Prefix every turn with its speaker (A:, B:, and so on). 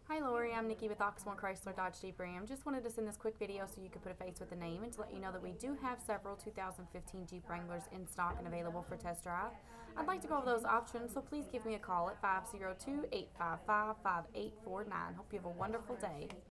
A: Hi Lori, I'm Nikki with Oxmoor Chrysler Dodge Jeep Ram. Just wanted to send this quick video so you could put a face with a name and to let you know that we do have several 2015 Jeep Wranglers in stock and available for test drive. I'd like to go over those options, so please give me a call at 502-855-5849. Hope you have a wonderful day.